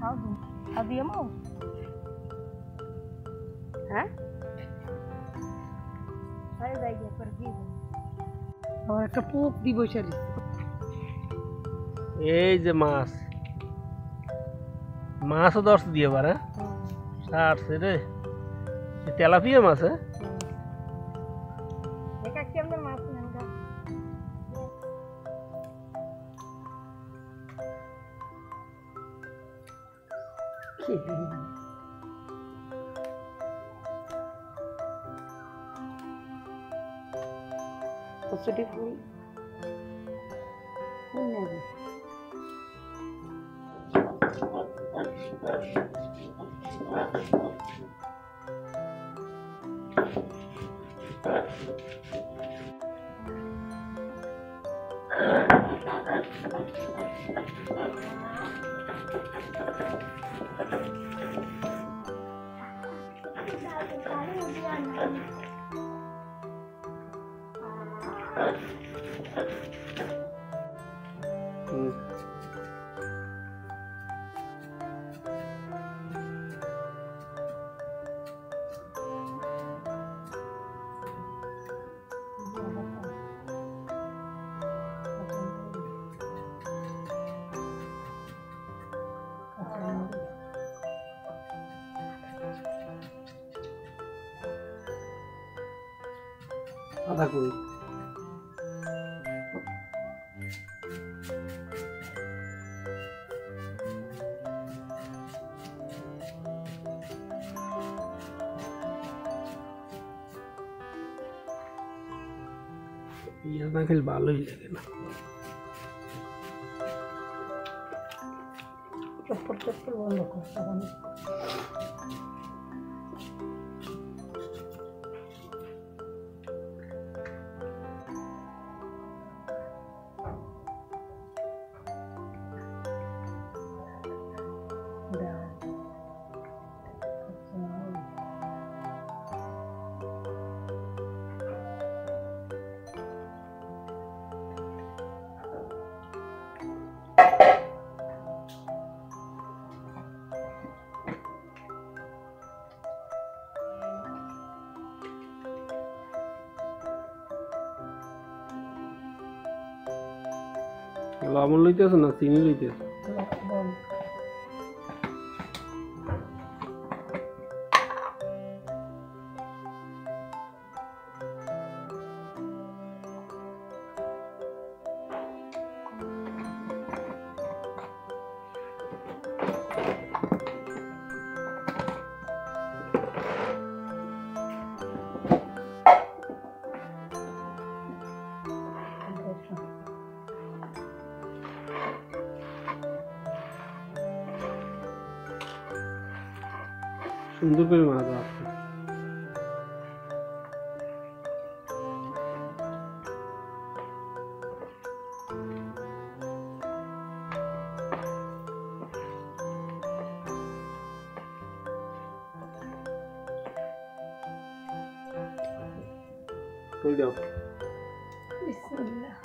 Había mau. Hah? Saya lagi pergi. Awak kepuk di bocor. এই যে মাছ মাছও দশ দিয়ে পারে ছাড়ছে রে তেলাপিয়া মাছ হ্যাঁ দেখা কেমন মাছ নেনকা Kochori Fuler আধা করি পেঁয়াজ না খেলে ভালোই লাগে না চপ্পর চপ্পর বন্ধ করতে হবে লবণ লইতেছ না চিনি লইতেছ সুন্দর করে মাছ আছে কই দাও বিসমিল্লাহ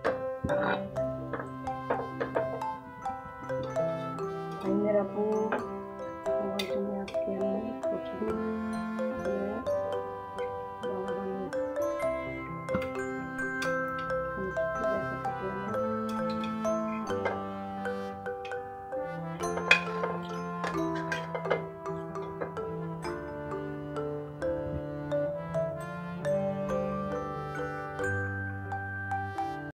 Ini aku